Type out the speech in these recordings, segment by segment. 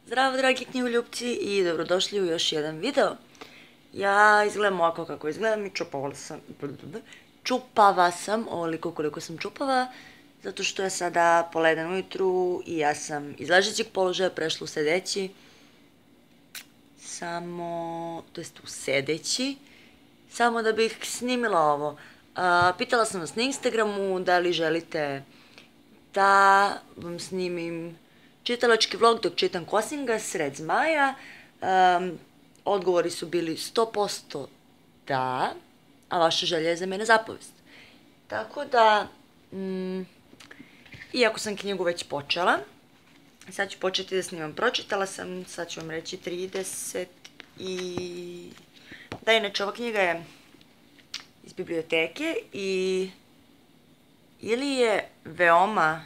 Zdravo dragi knjigoljupci i dobrodošli u još jedan video. Ja izgledam ovako kako izgledam i čupava sam ovoliko koliko sam čupava, zato što je sada pola 1 ujutru i ja sam iz ležećeg položaja prešla u sedeći, u sedeći, samo da bih snimila ovo. Pitala sam vas na Instagramu da li želite da vam snimim čitalački vlog dok čitam Kosingas, Red zmaja. Odgovori su bili 100% da, a vaša želja je za mene zapovest. Tako da, iako sam knjigu već počela, sad ću početi da snimam. Pročitala sam, sad ću vam reći 30 i... Da, inače, ova knjiga je iz biblioteke i ili je veoma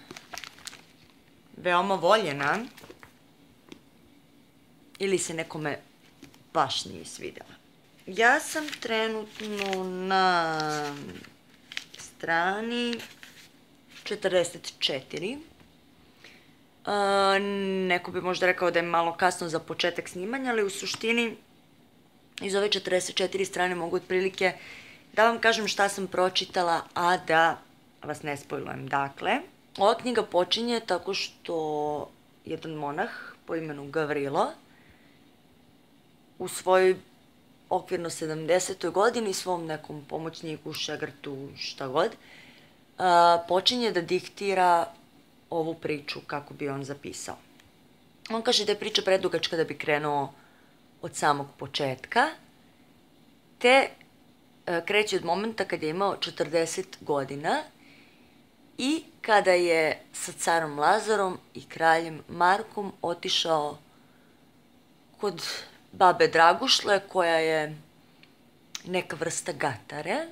voljena ili se nekome baš nije svidela. Ja sam trenutno na strani 44. Neko bi možda rekao da je malo kasno za početak snimanja, ali u suštini iz ove 44 strane mogu otprilike da vam kažem šta sam pročitala, a da vas ne spojlujem. Dakle, ova knjiga počinje tako što jedan monah po imenu Gavrilo u svojoj okvirno 70. godini svom nekom pomoćniku, šegrtu, šta god, počinje da diktira ovu priču kako bi on zapisao. On kaže da je priča predugačka da bi krenuo od samog početka, te kreće od momenta kad je imao 40 godina i kada je sa carom Lazarom i kraljem Markom otišao kod babe Dragušle, koja je neka vrsta gatare.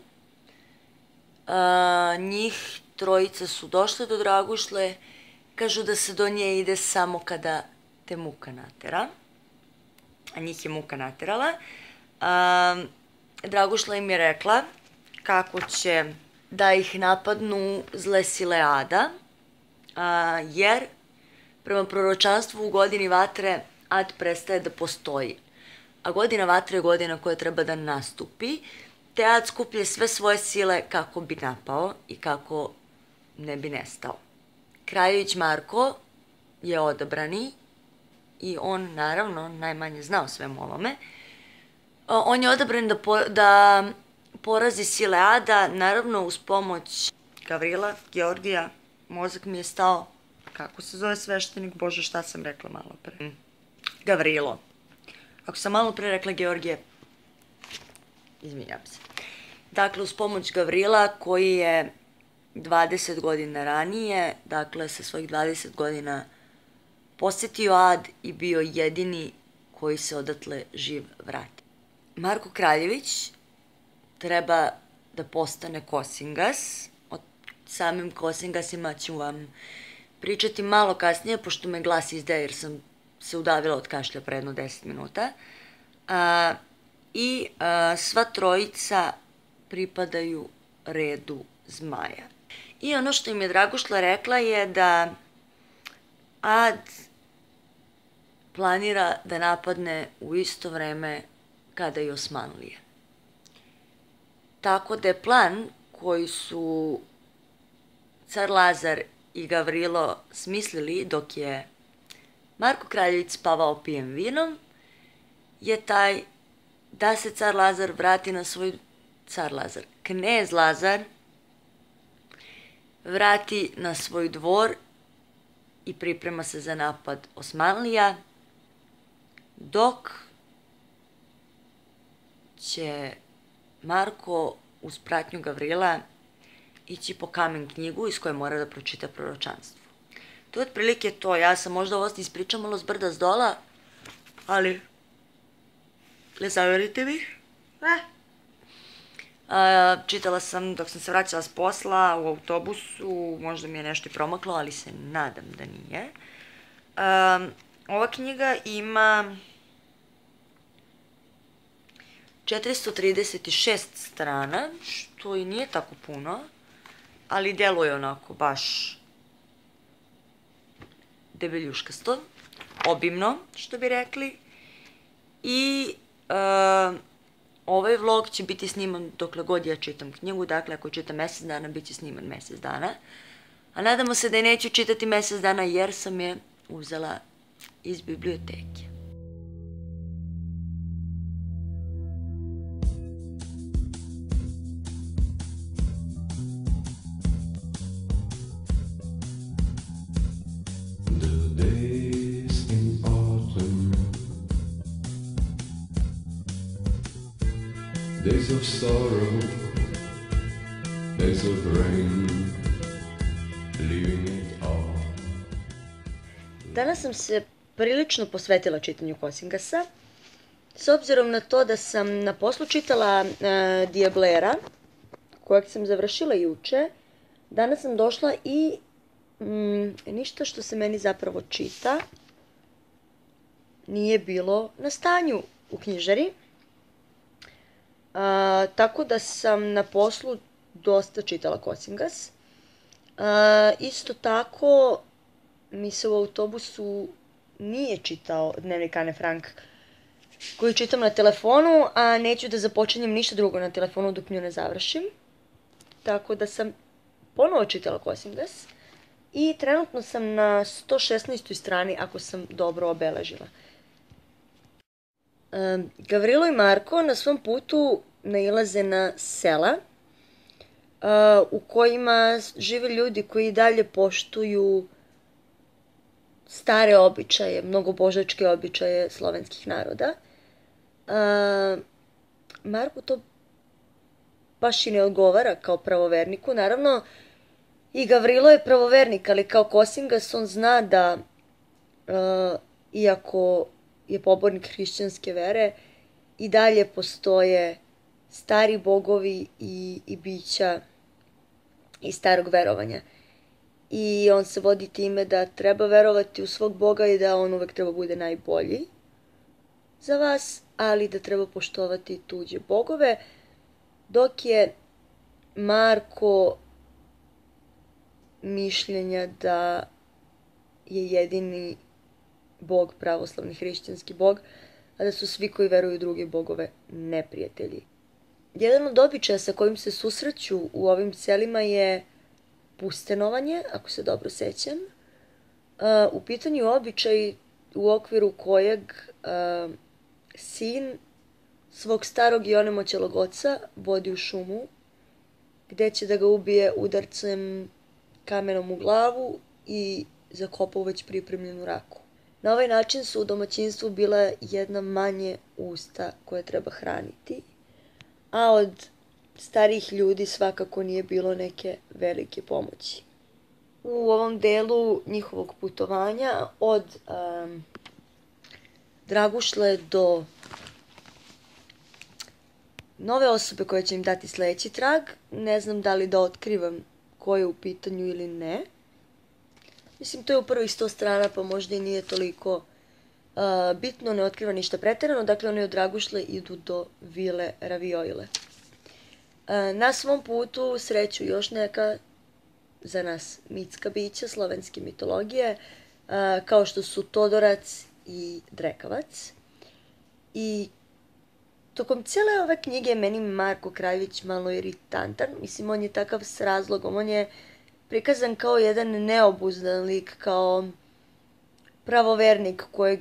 Njih trojica su došle do Dragušle, kažu da se do nje ide samo kada te muka natera, a njih je muka naterala. Dragušla im je rekla kako će da ih napadnu zle sile Ada, jer prema proročanstvu u godini vatre Ad prestaje da postoji. A godina vatre je godina koja treba da nastupi, te Ad skuplje sve svoje sile kako bi napao i kako ne bi nestao. Kraljević Marko je odabrani i on naravno najmanje zna o svemu ovome. On je odabran da porazi sile Ada, naravno uz pomoć Gavrila, Georgija, mozak mi je stao, kako se zove sveštenik, bože šta sam rekla malo pre? Gavrilo. Ako sam malo pre rekla Georgije, izvinjam se. Dakle, uz pomoć Gavrila koji je 20 godina ranije, dakle sa svojih 20 godina posetio Ad i bio jedini koji se odatle živ vrati. Marko Kraljević treba da postane Kosingas. O samim Kosingasima ću vam pričati malo kasnije, pošto me glas izdaje jer sam se udavila od kašlja pre jedno 10 minuta. I sva trojica pripadaju redu zmaja. I ono što im je Dragušla rekla je da Ad planira da napadne u isto vreme kada i Osmanlije. Tako da je plan koji su car Lazar i Gavrilo smislili dok je Marko Kraljević spavao pijem vinom, je taj da se car Lazar vrati na svoj... knez Lazar vrati na svoj dvor i priprema se za napad Osmanlija, dok će Marko uz pratnju Gavrila ići po kamen knjigu iz koje mora da pročita proročanstvo. To je otprilike to. Ja sam možda ovo ispričam malo s brda s dola, ali ne zaverite mi. Čitala sam dok sam se vraćala s posla u autobusu, možda mi je nešto i promaklo, ali se nadam da nije. Ova knjiga ima 436 strana, što i nije tako puno, ali deluje onako baš debeljuškasto. obimno, što bi rekli. I ovaj vlog će biti sniman dokle god ja čitam knjigu, dakle ako čitam mesec dana, bit će sniman mesec dana. A nadamo se da je neću čitati mesec dana jer sam je uzela iz biblioteke. Days of sorrow, days of rain, leaving it all. Danas sam se prilično posvetila čitanju Kosingasa, s obzirom na to da sam na poslu čitala Diablera, kojeg sam završila juče. Danas sam došla i ništa što se meni zapravo čita nije bilo na stanju u knjižari. Tako da sam na poslu dosta čitala Kosingas. Isto tako mi se u autobusu nije čitao Dnevnik Ane Frank koji čitam na telefonu, a neću da započinjem ništa drugo na telefonu dok nju ne završim. Tako da sam ponovo čitala Kosingas i trenutno sam na 116. strani ako sam dobro obeležila. Gavrilo i Marko na svom putu nailaze na sela u kojima žive ljudi koji dalje poštuju stare običaje, mnogobožačke običaje slovenskih naroda. Marku to baš i ne odgovara kao pravoverniku. Naravno, i Gavrilo je pravovernik, ali kao Kosingas on zna da, iako je pobornik hrišćanske vere, i dalje postoje stari bogovi i bića iz starog verovanja. I on se vodi time da treba verovati u svog Boga i da on uvek treba bude najbolji za vas, ali da treba poštovati tuđe bogove, dok je Marko mišljenja da je jedini Bog pravoslavni hrišćanski Bog, a da su svi koji veruju u druge bogove neprijatelji. Jedan od običaja sa kojim se susreću u ovim selima je pustenovanje, ako se dobro sećam. U pitanju običaj u okviru kojeg sin svog starog i onemoćelog oca vodi u šumu, gde će da ga ubije udarcem kamenom u glavu i zakopa u već pripremljenu raku. Na ovaj način su u domaćinstvu bila jedna manje usta koje treba hraniti, a od starijih ljudi svakako nije bilo neke velike pomoći. U ovom delu njihovog putovanja od Dragušle do nove osobe koja će im dati sledeći trag, ne znam da li da otkrivam ko je u pitanju ili ne. Mislim, to je u prvih 100 strana, pa možda i nije toliko bitno, ne otkriva ništa preterano. Dakle, oni od Dragušle idu do vile Raviojle. Na svom putu sreću još neka za nas mitska bića slovenske mitologije, kao što su Todorac i Drekavac. I tokom cijele ove knjige je meni Marko Krajević malo iritantan. Mislim, on je takav s razlogom. On je prikazan kao jedan neobuzdan lik, kao pravovernik kojeg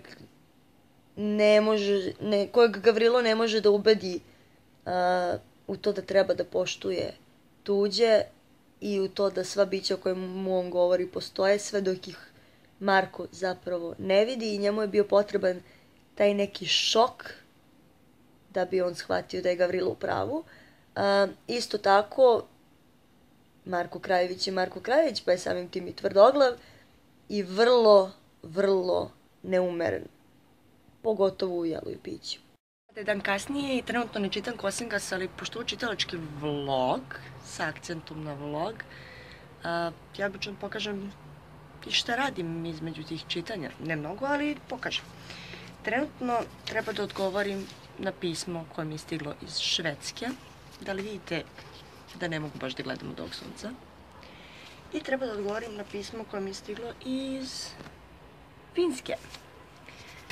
Gavrilo ne može da ubedi u to da treba da poštuje tuđe i u to da sva bića o kojim on govori postoje, sve dok ih Marko zapravo ne vidi i njemu je bio potreban taj neki šok da bi on shvatio da je Gavrilo u pravu. Isto tako, Marko Krajević je Marko Krajević, pa je samim tim i tvrdoglav i vrlo, vrlo neumeren, pogotovo u jelu i piću. Dan kasnije i trenutno ne čitam Kosingas, ali pošto je čitalački vlog, sa akcentom na vlog, ja obično pokažem i šta radim između tih čitanja. Ne mnogo, ali pokažem. Trenutno treba da odgovorim na pismo koje mi je stiglo iz Švedske. Da li vidite da ne mogu baš da gledam od ovog sunca. I treba da odgovorim na pismo koje mi je stiglo iz Finske.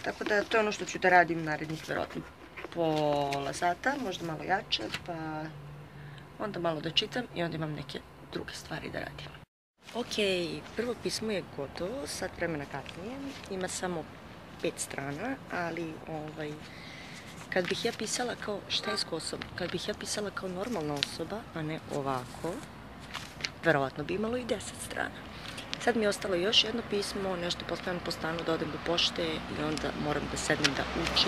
Tako da to je ono što ću da radim narednih verovatno pola sata, možda malo jače, pa onda malo da čitam i onda imam neke druge stvari da radim. Ok, prvo pismo je gotovo, sat vremena kasnije, ima samo 5 strana, ali kad bih ja pisala kao, šta je s Kosovom, kad bih ja pisala kao normalna osoba, a ne ovako, verovatno bi imalo i 10 strana. Sad mi je ostalo još jedno pismo, nešto postavljam po stanu da odem do pošte i onda moram da sednem da učim.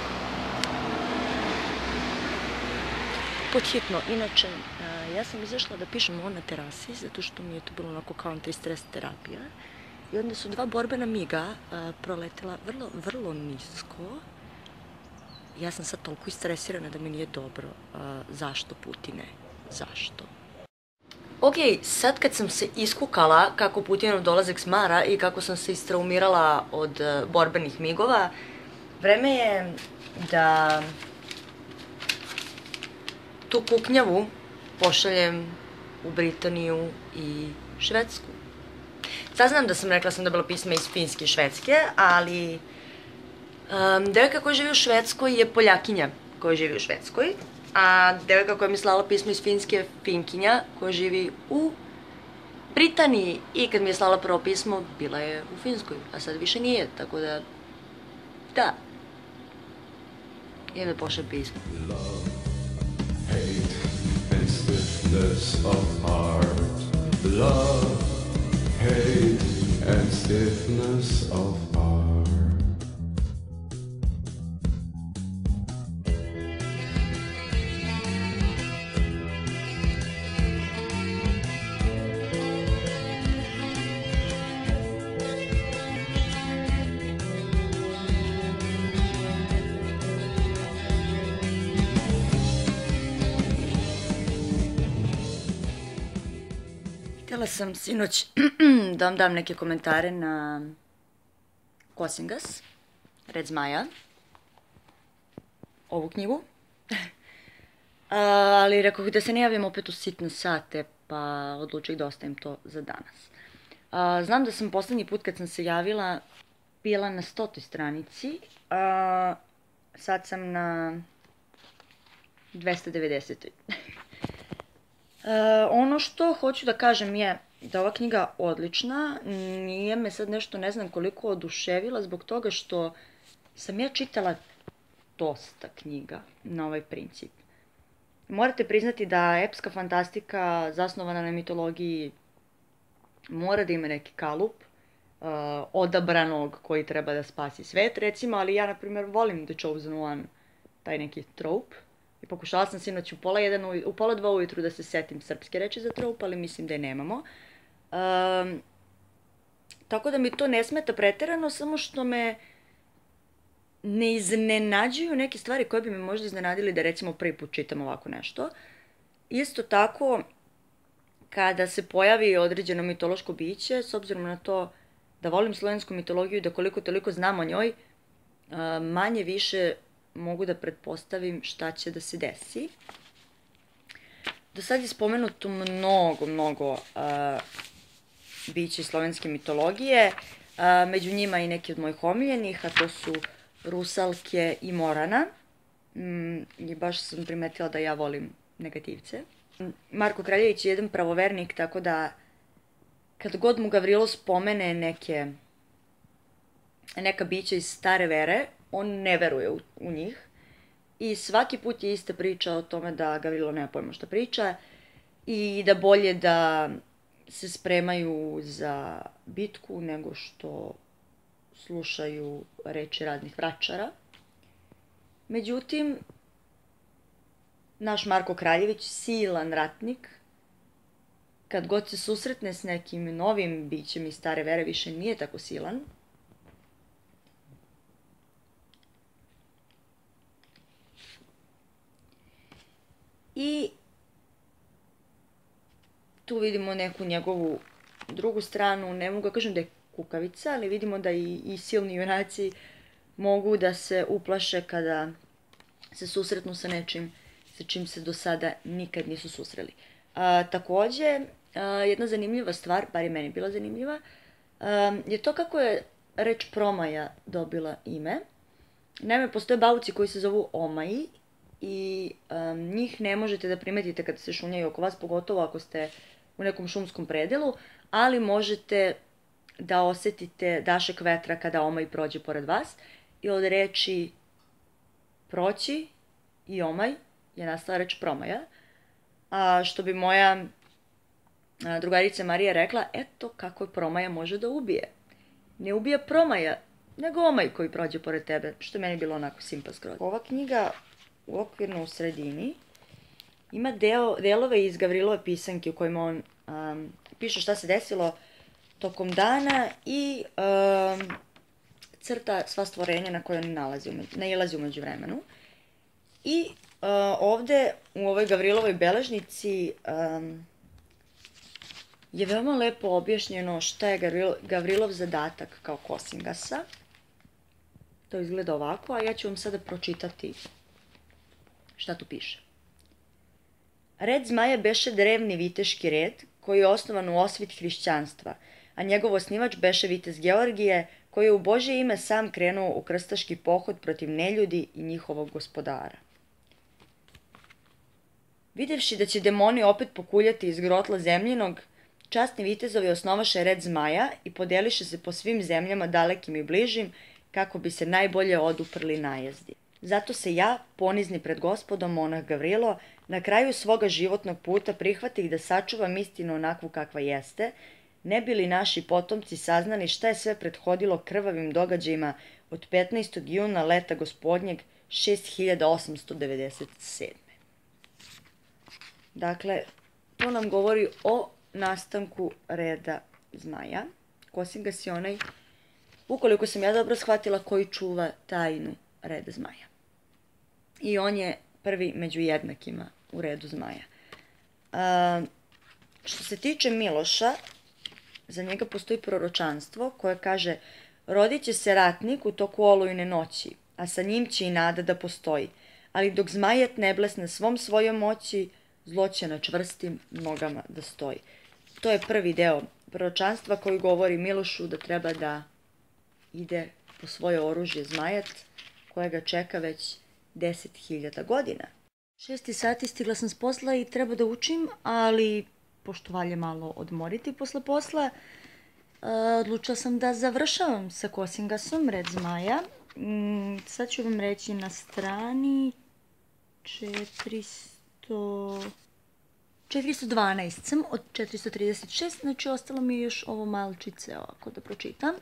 Podhitno, inače, ja sam izašla da pišem ovo na terasi, zato što mi je to bilo onako kao anti-stres terapija. I onda su 2 borbena miga proletela vrlo nisko. Ja sam sad toliko istresirana da mi nije dobro. Zašto, Putine? Zašto? Ok, sad kad sam se iskukala kako Putinov dolazak smara i kako sam se istraumirala od borbenih migova, vreme je da tu kuknjavu pošaljem u Britaniju i Švedsku. Saznam da sam rekla sam dobila pisma iz Finske i Švedske, ali devojka koja živi u Švedskoj je Poljakinja koja živi u Švedskoj, a devojka koja mi slala pismo iz Finske je Finkinja koja živi u Britaniji i kad mi je slala prvo pismo bila je u Finskoj, a sad više nije, tako da da. Idem da pošaljem pismo. Hate and stiffness of heart. Love, hate and stiffness of heart. Htjela sam sinoć da vam dam neke komentare na Kosingas, Red Zmaja, ovu knjigu, ali rekao da se ne javim opet u sitne sate, pa odlučih da ostavim to za danas. Znam da sam poslednji put kad sam se javila bila na 100. stranici, sad sam na 290. Ono što hoću da kažem je da ova knjiga odlična, nije me sad nešto ne znam koliko oduševila zbog toga što sam ja čitala dosta knjiga na ovaj princip. Morate priznati da epska fantastika zasnovana na mitologiji mora da ima neki kalup odabranog koji treba da spasi svet, recimo, ali ja, na primjer, volim The Chosen One, taj neki trope. I pokušala sam sinoć u pola 2 ujutru da se setim srpske reči za trope, ali mislim da je nemamo. Tako da mi to ne smeta preterano, samo što me ne iznenađuju neke stvari koje bi me možda iznenadili da recimo prvi put čitam ovako nešto. Isto tako, kada se pojavi određeno mitološko biće, s obzirom na to da volim slovensku mitologiju i da koliko toliko znam o njoj, manje više mogu da pretpostavim šta će da se desi. Do sad je spomenuto mnogo bića iz slovenske mitologije, među njima i neki od mojih omiljenih, a to su Rusalke i Morana. I baš sam primetila da ja volim negativce. Marko Kraljević je jedan pravovernik, tako da kad god mu Gavrilo spomene neka bića iz stare vere, on ne veruje u njih. I svaki put je ista priča o tome da Gavrilo nema pojma šta priča i da bolje da se spremaju za bitku nego što slušaju reči raznih vračara. Međutim, naš Marko Kraljević, silan ratnik, kad god se susretne s nekim novim bićem iz stare vere, više nije tako silan. I tu vidimo neku njegovu drugu stranu, ne mogu da kažem da je kukavica, ali vidimo da i silni junaci mogu da se uplaše kada se susretnu sa nečim sa čim se do sada nikad nisu susreli. Takođe, jedna zanimljiva stvar, bar je meni bila zanimljiva, je to kako je reč promaja dobila ime? Naime, postoje bauci koji se zovu omaji i njih ne možete da primetite kada se šunjaju oko vas, pogotovo ako ste u nekom šumskom predelu, ali možete da osetite dašak vetra kada omaj prođe pored vas i od reči proći i omaj je nastala reč promaja, a što bi moja drugarica Marija rekla, eto kako promaja može da ubije. Ne ubija promaja, nego omaj koji prođe pored tebe, što je meni bilo onako simpa skroz. Ova knjiga uokvirno u sredini ima delove iz Gavrilove pisanke u kojima on piše šta se desilo tokom dana i crta sva stvorenja na koje on nailazi umeđu vremenu. I ovde u ovoj Gavrilovoj beležnici je veoma lepo objašnjeno šta je Gavrilov zadatak kao Kosingasa. To izgleda ovako, a ja ću vam sada pročitati šta tu piše. Red zmaja beše drevni viteški red, koji je osnovan u osvit hrišćanstva, a njegov osnivač beše vitez Georgije, koji je u Božje ime sam krenuo u krstaški pohod protiv neljudi i njihovog gospodara. Videvši da će demoni opet pokuljati iz grotla zemljinog, časni vitezovi osnovaše red zmaja i podeliše se po svim zemljama dalekim i bližim, kako bi se najbolje oduprli najezdi. Zato se ja, ponizni pred gospodom, monah Gavrilo, na kraju svoga životnog puta prihvatih da sačuvam istinu onakvu kakva jeste, ne bi li naši potomci saznali šta je sve prethodilo krvavim događajima od 15. juna leta gospodnjeg 6897. Dakle, to nam govori o nastanku reda zmaja. Kosingas je onaj, ukoliko sam ja dobro shvatila, koji čuva tajnu reda zmaja. I on je prvi među jednakima u redu zmaja. Što se tiče Miloša, za njega postoji proročanstvo koje kaže: rodit će se ratnik u toku olujne noći, a sa njim će i nada da postoji, ali dok zmajet ne blesne svom svojom moći, zlo će na čvrstim nogama da stoji. To je prvi deo proročanstva koji govori Milošu da treba da ide po svoje oružje zmajat, koje ga čeka već 10.000 godina. 6 sati stigla sam s posla i treba da učim, ali pošto valje malo odmoriti posle posla, odlučila sam da završavam sa Kosingasom, red zmaja. Sad ću vam reći na strani 412 sam od 436, znači ostalo mi je još ovo malčice ovako da pročitam.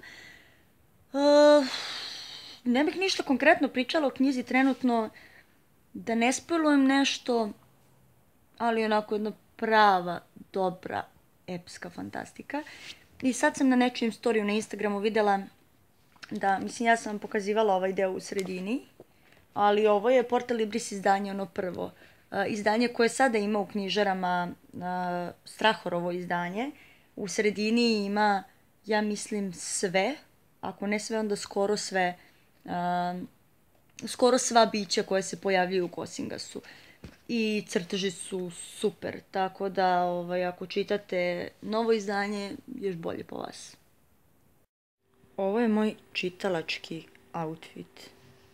Ne bih ništa konkretno pričala o knjizi trenutno, da ne spojlujem nešto, ali onako jedna prava, dobra, epska fantastika. I sad sam na nečijem storiju na Instagramu videla da, mislim, ja sam vam pokazivala ovaj deo u sredini, ali ovo je Porta Libris izdanje, ono prvo. Izdanje koje sada ima u knjižarama, Strahorovo izdanje. U sredini ima, ja mislim, sve, ako ne sve, onda skoro sve, skoro sva bića koje se pojavljaju u Kosingasu. I crteži su super, tako da ako čitate novo izdanje, još bolje po vas. Ovo je moj čitalački outfit.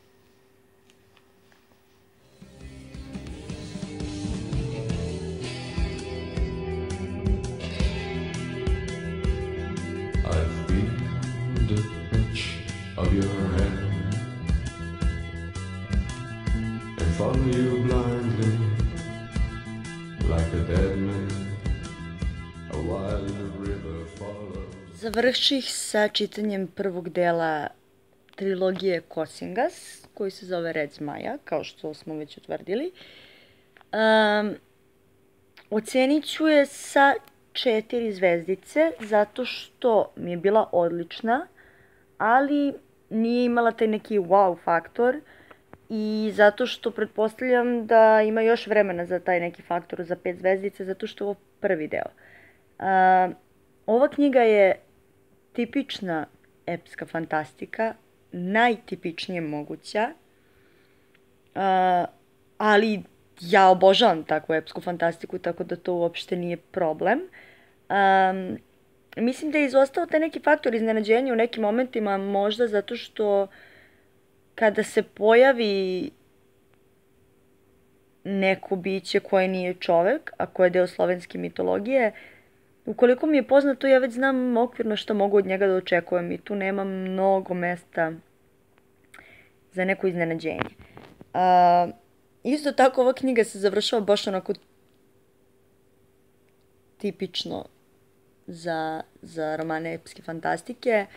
I've been the touch of your hand and follow you blindly like a dead man, a wild river follows. Završih sa čitanjem prvog dela trilogije Kosingas, koji se zove Red zmaja, kao što smo već utvrdili. Ocenit ću je sa 4 zvezdice, zato što mi je bila odlična, ali nije imala taj neki wow faktor i zato što pretpostavljam da ima još vremena za taj neki faktor za 5 zvezdice, zato što je ovo prvi deo. Ova knjiga je tipična epska fantastika, najtipičnije moguća, ali ja obožavam takvu epsku fantastiku, tako da to uopšte nije problem. mislim da je izostao taj neki faktor iznenađenja u nekim momentima, možda zato što kada se pojavi neko biće koje nije čovek, a koje je deo slovenske mitologije, ukoliko mi je poznato, ja već znam okvirno što mogu od njega da očekujem i tu nema mnogo mesta za neko iznenađenje. Isto tako, ova knjiga se završava baš onako tipično za romane epske fantastike,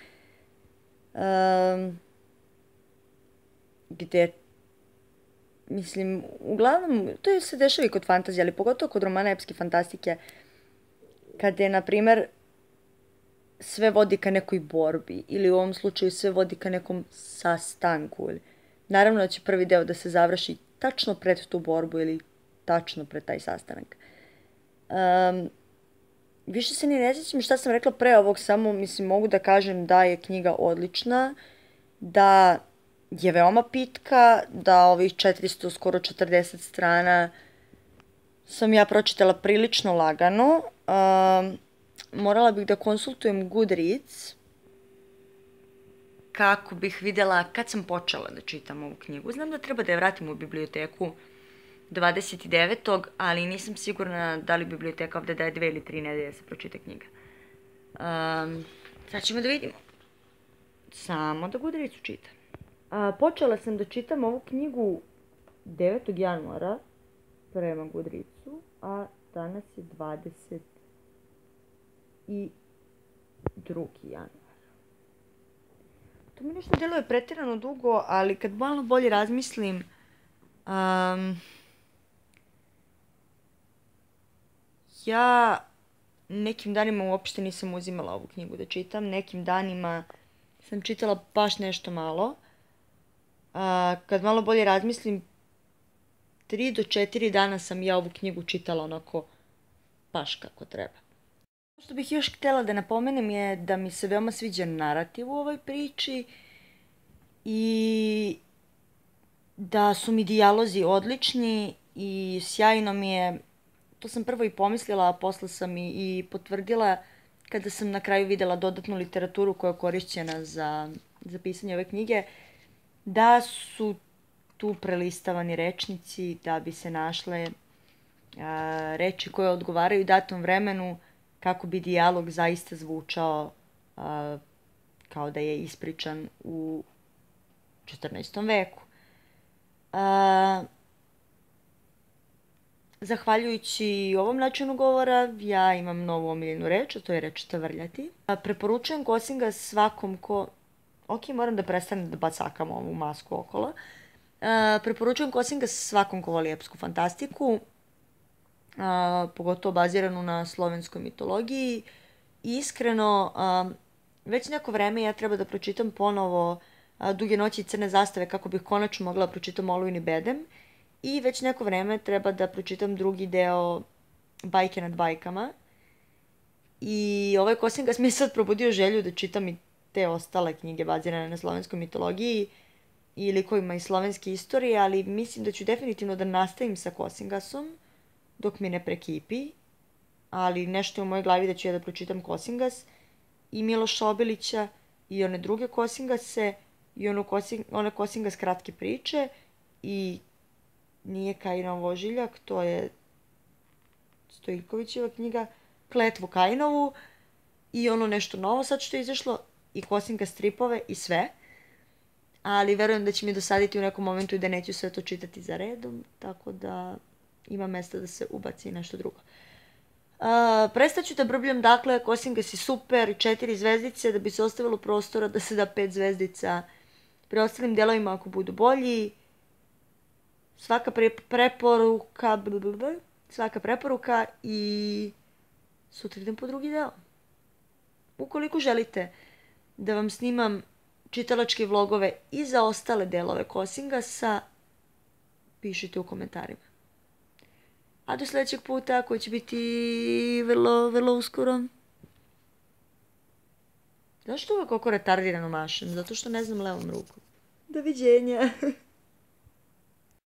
gde, mislim, uglavnom, to se dešava i kod fantazije, ali pogotovo kod romana epske fantastike, kada je, na primer, sve vodi ka nekoj borbi, ili u ovom slučaju sve vodi ka nekom sastanku. Naravno da će prvi deo da se završi tačno pred tu borbu ili tačno pred taj sastanak. Više se ni ne sjećam šta sam rekla pre ovog, samo mislim mogu da kažem da je knjiga odlična, da je veoma pitka, da ovih 400, skoro 40 strana sam ja pročitala prilično lagano. Morala bih da konsultujem Goodreads kako bih videla kad sam počela da čitam ovu knjigu. Znam da treba da je vratim u biblioteku 29. ali nisam sigurna da li biblioteka ovde daje 2 ili 3 nedelje da se pročita knjiga. Sad ćemo da vidimo. Samo da Goodreadsu čitam. Počela sam da čitam ovu knjigu 9. januara prema Goodreadsu, a danas je 22. januar. To mi nešto deluje pretirano dugo, ali kad malo bolje razmislim, ja nekim danima uopšte nisam uzimala ovu knjigu da čitam, nekim danima sam čitala baš nešto malo. Kad malo bolje razmislim, 3 do 4 dana sam ja ovu knjigu čitala onako baš kako treba. Ono što bih još htjela da napomenem je da mi se veoma sviđa narativ u ovoj priči i da su mi dijalozi odlični i sjajno mi je, to sam prvo i pomislila, a posle sam i potvrdila kada sam na kraju videla dodatnu literaturu koja je korišćena za pisanje ove knjige, da su tu prelistavani rečnici da bi se našle reči koje odgovaraju datom vremenu kako bi dijalog zaista zvučao kao da je ispričan u 14. veku. Zahvaljujući ovom načinu govora, ja imam novu omiljenu reč, a to je reč tavrljati. Preporučujem Kosinga svakom ko... Ok, moram da prestanem da bacakam ovu masku okolo. Preporučujem Kosinga svakom ko voli epsku fantastiku, pogotovo baziranu na slovenskoj mitologiji. Iskreno, već neko vreme ja treba da pročitam ponovo Duge noći i crne zastave kako bih konačno mogla da pročitam Olujn i Bedem. I već neko vreme treba da pročitam drugi deo Bajke nad bajkama. I ovaj Kosingas mi je sad probudio želju da čitam i te ostale knjige bazirane na slovenskoj mitologiji i likovima iz slovenske istorije, ali mislim da ću definitivno da nastavim sa Kosingasom dok mi ne prekipi, ali nešto je u mojoj glavi da ću ja da pročitam Kosingas i Miloša Obilića i one druge Kosingase i one Kosingas kratke priče i nije Kajinov ožiljak, to je Stojikovićeva knjiga, Kletvu Kajinovu i ono nešto novo sad što je izašlo i Kosingas stripove i sve, ali verujem da će mi dosaditi u nekom momentu i da neću sve to čitati za redom, tako da ima mesta da se ubaci nešto drugo. Prestaću da brbljam, dakle, Kosingas je super, 4 zvezdice, da bi se ostavilo prostora da se da 5 zvezdica preostalim delovima ako budu bolji. Svaka preporuka i sutra idem po drugi deo. Ukoliko želite da vam snimam čitalačke vlogove i za ostale delove Kosingasa, pišite u komentarima. A do sledećeg puta, koji će biti vrlo, vrlo uskoro. Zašto uvek oko retardirano mašem? Zato što ne znam levom rukom. Doviđenja.